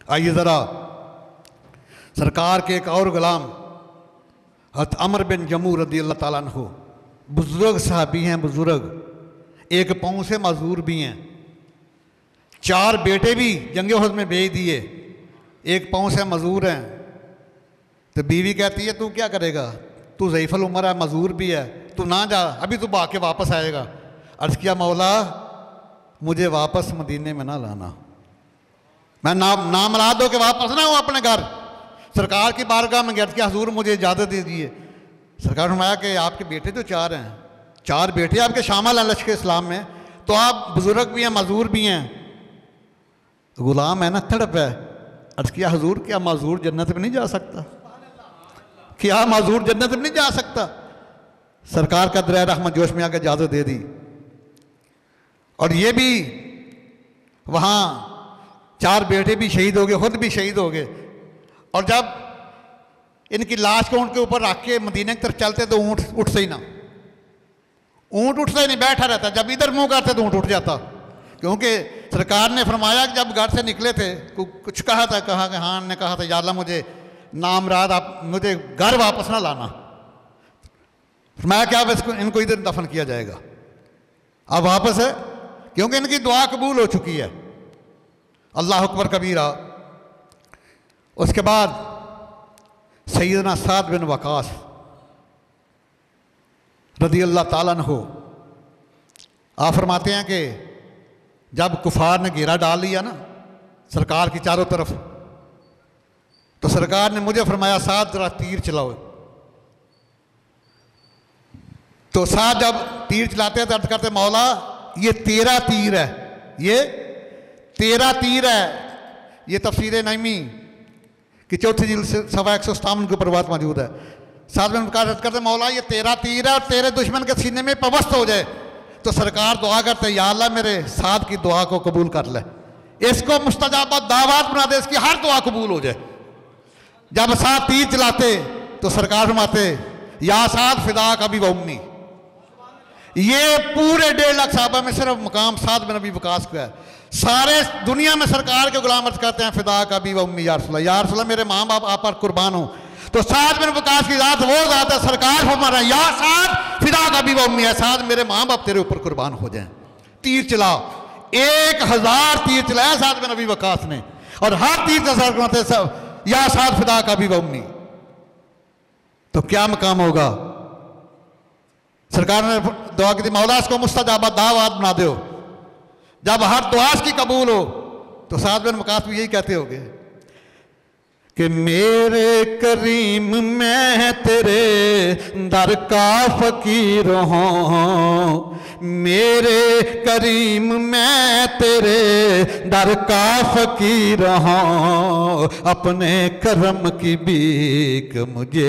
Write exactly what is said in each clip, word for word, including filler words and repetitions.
आइए ज़रा सरकार के एक और गुलाम हज़रत अमर बिन जमू रदी अल्लाह ताला अन्हु, बुज़ुर्ग साहबी हैं, बुज़ुर्ग, एक पाँव से मजदूर भी हैं, चार बेटे भी जंगे उहद में भेज दिए, एक पाँव से मजदूर हैं। तो बीवी कहती है तू क्या करेगा, तू ज़ईफ़ुल उमर है, मजदूर भी है, तू ना जा, अभी तू भाग के वापस आएगा। अर्ज़ किया मौला मुझे वापस मदीने में ना लाना, मैं नाम नाम ला दो कि वापस ना हो अपने घर। सरकार की बारगाह में गया कि हजूर मुझे इजाज़त दे दीजिए। सरकार ने फरमाया कि आपके बेटे तो चार हैं, चार बेटे आपके शामिल हैं लश्कर इस्लाम में, तो आप बुजुर्ग भी हैं, मजदूर भी हैं। तो गुलाम है ना, तड़प है। अर्ज़ किया हजूर क्या मजदूर जन्नत में नहीं जा सकता, क्या मजदूर जन्नत में नहीं जा सकता। सरकार का दरिया रहमत जोश में आकर इजाज़त दे दी। और ये भी वहाँ चार बेटे भी शहीद हो गए, खुद भी शहीद हो गए। और जब इनकी लाश को उनके ऊपर रख के मदीने की तरफ चलते तो ऊँट उठते ही ना, ऊँट उठता ही नहीं, बैठा रहता। जब इधर मुंह करते तो ऊँट उठ जाता, क्योंकि सरकार ने फरमाया कि जब घर से निकले थे कुछ कहा था, कहा कि हाँ ने कहा था या अल्लाह मुझे नामराद आप मुझे घर वापस ना लाना। फरमाया क्या अब इसको इनको इधर दफन किया जाएगा। अब वापस है क्योंकि इनकी दुआ कबूल हो चुकी है। अल्लाह अकबर कबीरा। उसके बाद सैयदना साद बिन वकास रदी अल्लाह ताला अन्हु आप फरमाते हैं कि जब कुफार ने घेरा डाल लिया ना सरकार की चारों तरफ, तो सरकार ने मुझे फरमाया साद जरा तीर चलाओ। तो साद जब तीर चलाते हैं तो अर्ज करते मौला ये तेरा तीर है, ये तेरा तीर है। ये तफसीर नईमी कि चौथी जिल्द से सवा एक सौ सतावन के ऊपर बात मौजूद है। साथ में अर्ज करते मौला ये तेरा तीर है और तेरे दुश्मन के सीने में पवस्त हो जाए। तो सरकार दुआ करते या अल्लाह मेरे साद की दुआ को कबूल कर ले, इसको मुस्तजाबा दावत बना दे, इसकी हर दुआ कबूल हो जाए। जब साद तीर चलाते तो सरकार फरमाते या साद फिदा का भी वम्मी। ये पूरे डेढ़ लाख साहबा में सिर्फ मकाम साद बिन अबी वकास का है। सारे दुनिया में सरकार के गुलाम अर्ज करते हैं फिदा का भी वम्मी या रसूल, या रसूल मेरे माँ बाप आप पर कुर्बान हो। तो साद बिन वकास की जात वो जात है, सरकार फरमा या साद फिदा का भी वम्मी है, साद मेरे माँ बाप तेरे ऊपर कुर्बान हो जाएं। तीर चलाओ, एक हजार तीर चलाया साद बिन अबी वकास ने, और हर तीर का सर सब या साद फिदा का भी वम्मी। तो क्या मकाम होगा। सरकार ने दुआ की थी मौला इसको मुस्तजाबा दावत बना दो, जब हर दुआ की कबूल हो। तो साद बिन वकास भी यही कहते होगे कि मेरे करीम मैं तेरे दर का फकीर हूँ, मेरे करीम मैं तेरे दर का फकीर हूँ, अपने करम की भीख मुझे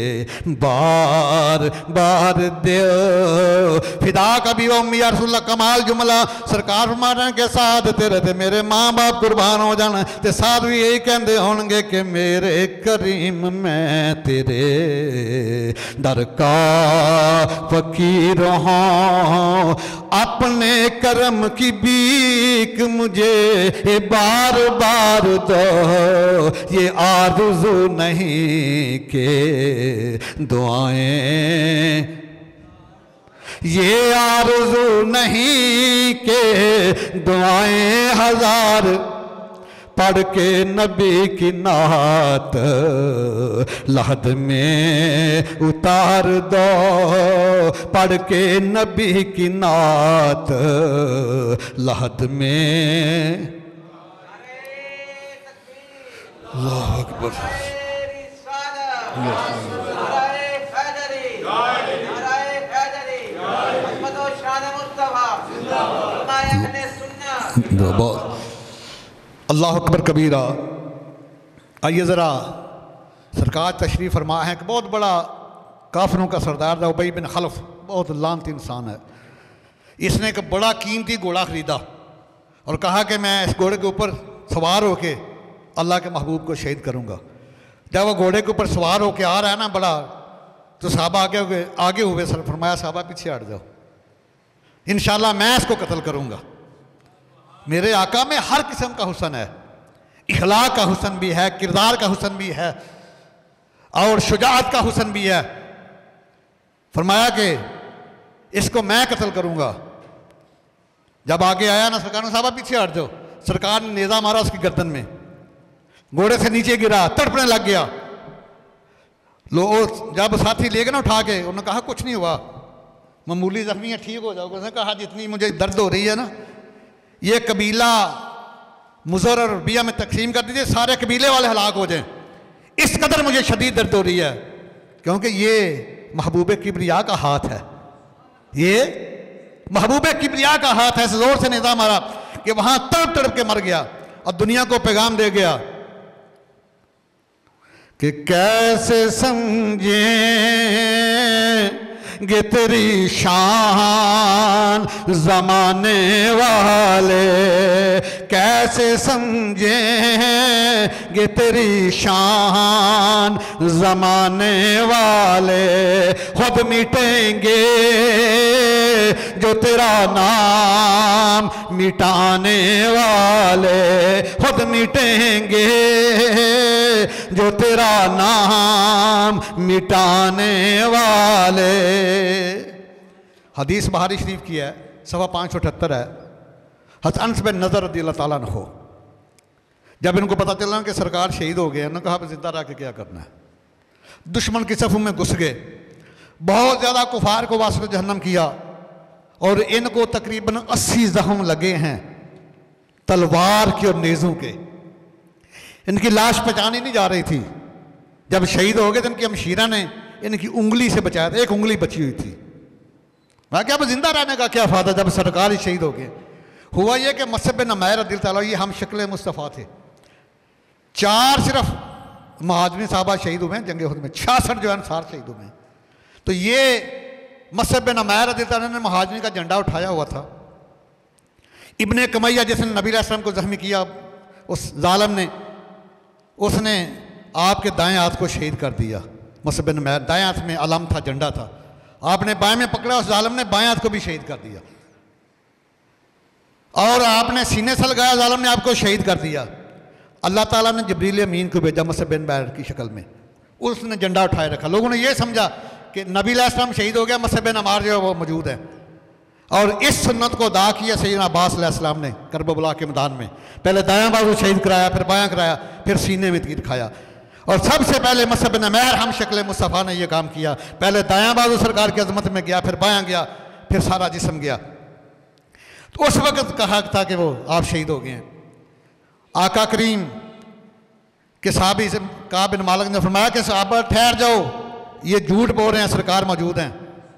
बार बार दो। फिदा कभी वो मियां रसूलुल्लाह कमाल जुमला सरकार फरमाने के साथ तेरे ते मेरे माँ बाप कुर्बान हो जाना। ते साथ भी यही कहते होंगे कि मेरे करीम मैं तेरे दर का फकीर हूँ, अपने करम की भीख मुझे बार बार दो। ये आरज़ू नहीं के दुआएं, ये आरज़ू नहीं के दुआएं हजार पढ़ के नबी की नात लहद में उतार दो, पढ़ के नबी की नात लहद में। अल्लाह अकबर। अल्लाह अकबर कबीरा। आइए ज़रा सरकार तशरीफ़ फरमा है कि बहुत बड़ा काफिरों का सरदार था उबई बिन खलफ, बहुत लानती इंसान है। इसने एक बड़ा कीमती घोड़ा ख़रीदा और कहा कि मैं इस घोड़े के ऊपर सवार होके अल्लाह के महबूब को शहीद करूँगा। जब वो घोड़े के ऊपर सवार होके आ रहा है ना बड़ा, तो साहबा आगे हुए आगे हुए सर फरमाया साहबा पीछे हट जाओ, इंशाल्लाह मैं इसको कत्ल करूँगा। मेरे आका में हर किस्म का हुस्न है, इखलाक का हुस्न भी है, किरदार का हुस्न भी है और शुजाअत का हुस्न भी है। फरमाया कि इसको मैं कत्ल करूंगा। जब आगे आया ना, सरकार ने साहबा पीछे हट जाओ। सरकार ने नेजा मारा उसकी गर्दन में, घोड़े से नीचे गिरा, तड़पने लग गया। लोग जब साथी ले गए ना उठा के, उन्होंने कहा कुछ नहीं हुआ, मामूली जख्मी है, ठीक हो जाओगे। उसने कहा जितनी मुझे दर्द हो रही है ना, ये कबीला मुज़र और रबिया में तकसीम कर दीजिए, सारे कबीले वाले हलाक हो जाएं। इस कदर मुझे शदीद दर्द हो रही है, क्योंकि ये महबूब किबरिया का हाथ है, ये महबूब किबरिया का हाथ है। जोर से निज़ाम मारा कि वहां तड़प तड़प के मर गया और दुनिया को पैगाम दे गया कि कैसे समझे गे तेरी शान ज़माने वाले, कैसे समझेंगे तेरी शान ज़माने वाले। खुद मिटेंगे जो तेरा नाम मिटाने वाले, खुद मिटेंगे जो तेरा नाम मिटाने वाले। हदीस बुखारी शरीफ की है, सवा पाँच सौ अठहत्तर है। हज़रत अनस बिन नज़र रज़ी अल्लाह ताला अन्हु, जब इनको पता चला कि सरकार शहीद हो गए, उन्होंने कहा जिंदा रह के क्या करना है। दुश्मन की सफ़ों में घुस गए, बहुत ज़्यादा कुफार को वासिल जहन्नम किया और इनको तकरीबन अस्सी जख्म लगे हैं तलवार के और नेज़ों के। इनकी लाश पहचानी नहीं जा रही थी। जब शहीद हो गए तो इनकी हमशीरा ने इनकी उंगली से बचाया था, एक उंगली बची हुई थी। मैं क्या अब जिंदा रहने का क्या फ़ायदा जब सरकार ही शहीद हो गए। हुआ यह कि मुसअब बिन उमैर रज़ी अल्लाह अन्हु, ये हम शक्ल मुस्तफ़ा थे। चार सिर्फ महाजरीन साहबा शहीद हुए हैं जंग उहद में, छियासठ जो है अंसार शहीद हुए हैं। तो ये मुसअब बिन उमैर रज़ी अल्लाह अन्हु ने महाजरीन का झंडा उठाया हुआ था। इब्ने कमैया जिसने नबी अलैहि सलाम को जख्मी किया, उस जालिम ने, उसने आपके दाएं हाथ को शहीद कर दिया। मुसअब बिन उमैर, दाएं हाथ में अलम था, झंडा था, आपने बाएं में पकड़ा, उस जालिम ने बाएं हाथ को भी शहीद कर दिया। और आपने सीने से लगाया, जालिम ने आपको शहीद कर दिया। अल्लाह ताला ने जिब्रील अमीन को भेजा मुसअब बिन उमैर की शक्ल में, उसने झंडा उठाए रखा। लोगों ने यह समझा कि नबी अलैहि सलाम शहीद हो गया, मुसअब बिन उमैर जो है वो मौजूद है। और इस सुन्नत को अदा किया सैयदना अब्बास अलैहिस्सलाम ने करबला के मैदान में। पहले दायां बाजू शहीद कराया, फिर बायां कराया, फिर सीने में तीर खाया। और सबसे पहले मुसअब बिन उमैर हम शक्ल मुस्तफ़ा ने यह काम किया। पहले दायां बाजू सरकार की अजमत में गया, फिर बायां गया, फिर सारा जिस्म गया। तो उस वक्त कहा था कि वो आप शहीद हो गए हैं। आका करीम के साहबी से काब बिन मालिक ने फरमाया कि साहबा ठहर जाओ, ये झूठ बोल रहे हैं, सरकार मौजूद हैं।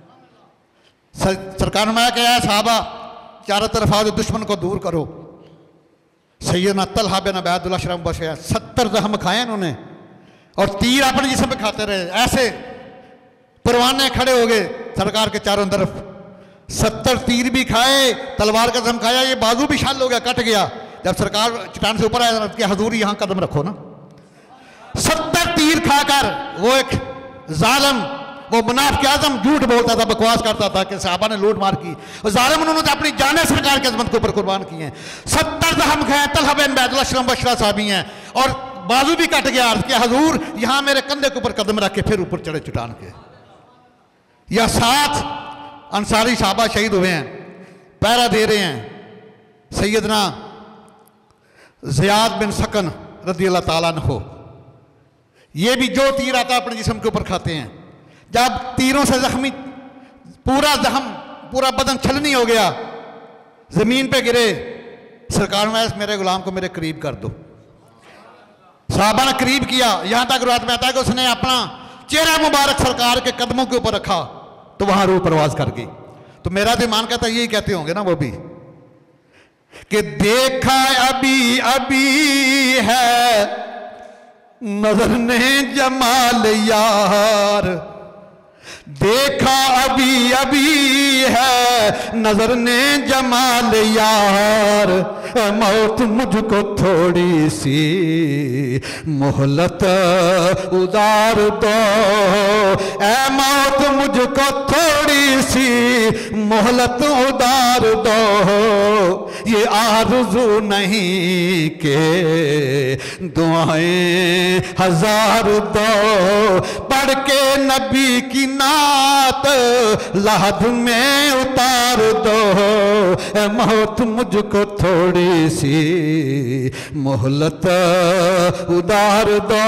सरकार ने क्या है, साहबा चारों तरफ आओ, दुश्मन को दूर करो। सैयदना तलहा बिन उबैदुल्लाह शरम बशे सत्तर जख्म खाए उन्होंने, और तीर अपने जिस्म पे खाते रहे। ऐसे परवाने खड़े हो गए सरकार के चारों तरफ, सत्तर तीर भी खाए, तलवार का जख्म खाया, ये बाजू भी शाल हो गया, कट गया। जब सरकार चट्टान से ऊपर आया कि हजूर यहां कदम रखो ना, सत्तर तीर खाकर वो एक जालिम, वो मुनाफिक आज़म झूठ बोलता था, बकवास करता था कि साहबा ने लूट मार की। और जालिम उन्होंने तो अपनी जाने सरकार की अजमत के ऊपर कुर्बान की हैं। सत्तर जख्म खाए, तलहा बिन उबैदुल्लाह शरम बशरा साहबी हैं, और बाजू भी कट गया। अर्ज किया हजूर यहां मेरे कंधे के ऊपर कदम रख के फिर ऊपर चढ़े चट्टान के। या सात अंसारी साहबा शहीद हुए हैं, पहरा दे रहे हैं। सैयदना ज़ियाद बिन सकन रज़ी अल्लाह ताला अन्हु, ये भी जो तीर आता अपने जिस्म के ऊपर खाते हैं। जब तीरों से जख्मी पूरा जख्म, पूरा बदन छलनी हो गया, जमीन पे गिरे, सरकार में मेरे गुलाम को मेरे करीब कर दो। साहबा ने करीब किया, यहां तक रात में आता है कि उसने अपना चेहरा मुबारक सरकार के कदमों के ऊपर रखा, तो वहां रूह परवाज कर गई। तो मेरा दिमान कहता यही कहते होंगे ना वो भी, कि देखा अभी अभी है नजर ने जमाल यार, देखा अभी अभी है नजर ने जमाल यार, मौत मुझको थोड़ी सी मोहलत उधार दो, ए मौत मुझको थोड़ी सी मोहलत उधार दो, ये आरज़ू नहीं के दुआएं हजार दो, पढ़ के नबी की नात लाद में उतार दो, ए मौत मुझको थोड़ी सी मोहलत उदार दो।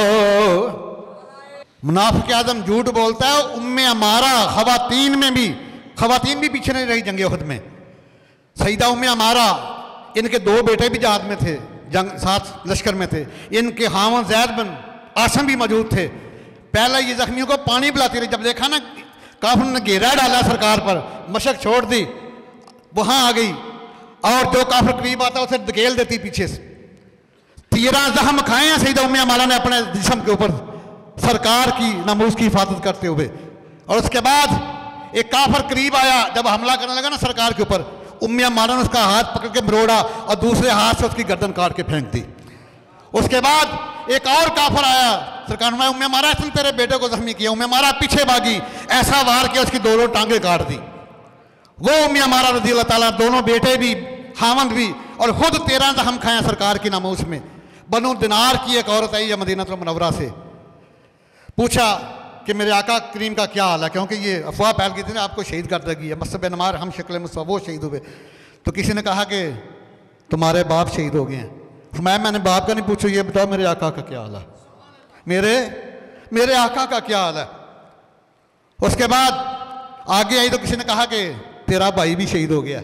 मुनाफिक आज़म झूठ बोलता है। उम्मे अमारा खवातीन में भी, खवातीन भी पीछे नहीं रही जंग उहद में। सईदा उम्मे अमारा, इनके दो बेटे भी जहाद में थे, जंग साथ लश्कर में थे। इनके हावन जैद बिन आसम भी मौजूद थे। पहले ये जख्मियों को पानी पिलाती रही। जब देखा ना काफिर ने घेरा डाला सरकार पर, मशक छोड़ दी, वहां आ गई और जो काफिर करीब आता उसे धकेल देती पीछे से। तेरह जख्म खाए हैं सईदा उम्मे अमारा ने अपने जिस्म के ऊपर, सरकार की नमूस की हिफाजत करते हुए। और उसके बाद एक काफिर करीब आया, जब हमला करने लगा ना सरकार के ऊपर, उम्मे अमारा ने उसका हाथ पकड़ के मरोड़ा और दूसरे हाथ से उसकी गर्दन काट के फेंक दी। उसके बाद एक और काफिर आया, सरकार ने उम्मे अमारा इसने तेरे बेटे को जख्मी किया। उम्मे अमारा पीछे भागी, ऐसा वार किया उसकी दोनों टांगे काट दी। वो उम्मे अमारा रज़ी अल्लाह ताला, दोनों बेटे भी खामंद भी, और खुद तेरह जख्म खाए सरकार की नमूस में। बनु दिनार की एक औरत आई है मदीना मुनव्वरा से, पूछा कि मेरे आका करीम का क्या हाल है, क्योंकि ये अफवाह फैल गई थी ना आपको शहीद कर देगी है। मसब नमार हम शक्ल मुस्तफा वो शहीद हुए। तो किसी ने कहा कि तुम्हारे बाप शहीद हो गए हैं। मैं मैंने बाप का नहीं पूछा, ये बताओ मेरे आका का क्या हाल है, मेरे मेरे आका का क्या हाल है। उसके बाद आगे आई तो किसी ने कहा कि तेरा भाई भी शहीद हो गया।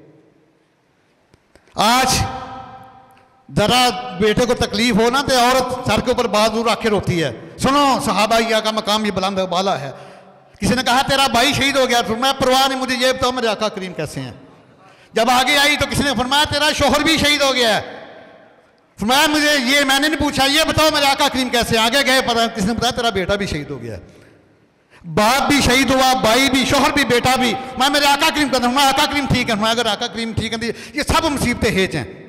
आज जरा बेटे को तकलीफ हो ना तो औरत सर के ऊपर बाजू रख के रोती है। सुनो सहाबा का मकाम ये बुलंद बाला है। किसी ने कहा तेरा भाई शहीद हो गया, मैं परवाह नहीं, मुझे ये बताओ मेरे आका करीम कैसे हैं। जब आगे आई तो किसी ने फरमाया तेरा शोहर भी शहीद हो गया है। फरमाया मुझे ये मैंने नहीं पूछा, ये बताओ मेरे आका करीम कैसे। आगे गए पता किसी ने बताया तेरा बेटा भी शहीद हो गया। बाप भी शहीद हुआ, भाई भी, शोहर भी, बेटा भी। मैं मेरे आका करीम कहता हूँ, आका करीम ठीक है। अगर आका करीम ठीक है, ये सब मुसीबतें हेज हैं।